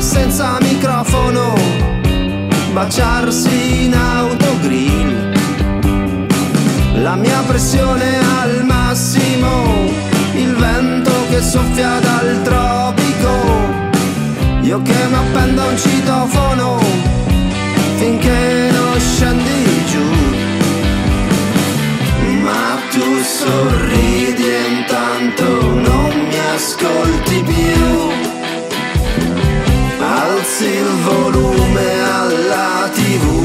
senza microfono, baciarsi in autogrill. La mia pressione al massimo, il vento che soffia dal tropico, io che mi appendo a un citofono finché non scendi giù. Ma tu sorridi e intanto non mi ascolti più. Alzi il volume alla TV.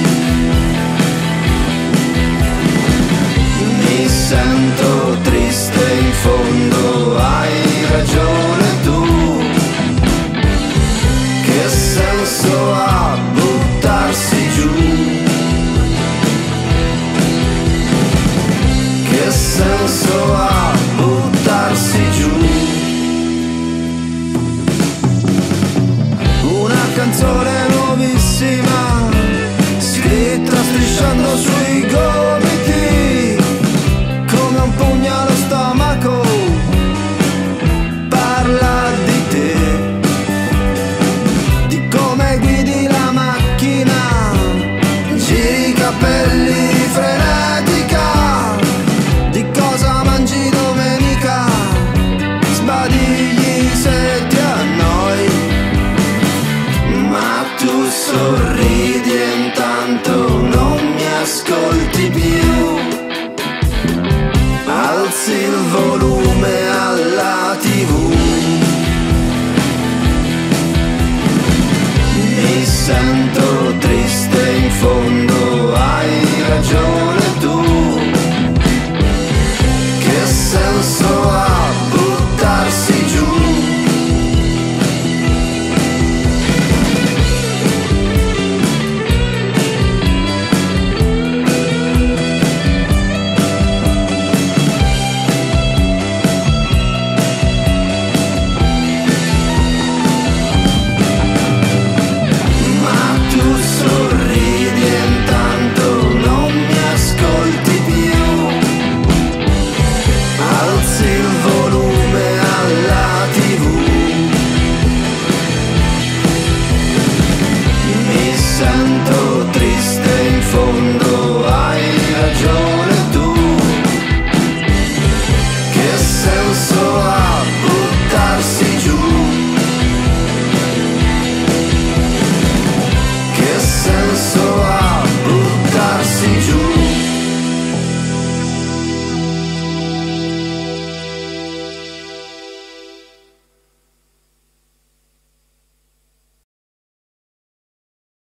Mi sento triste, in fondo hai ragione tu. Che senso ha buttarsi giù? Che senso ha buttarsi giù? Una canzone nuovissima, scritta strisciando sui gomiti, come un pugno allo stomaco, parla di te, di come guidi la macchina, giri i capelli frenetica, di cosa mangi domenica, sbadigli se ti annoi. Ma tu sorridi e intanto non mi ascolti più. Alzi il volume alla TV. Mi sento triste, in fondo hai ragione tu. Che senso ha buttarsi giù? Sorridi e intanto non mi ascolti più. Alzi il volume alla TV. Mi sento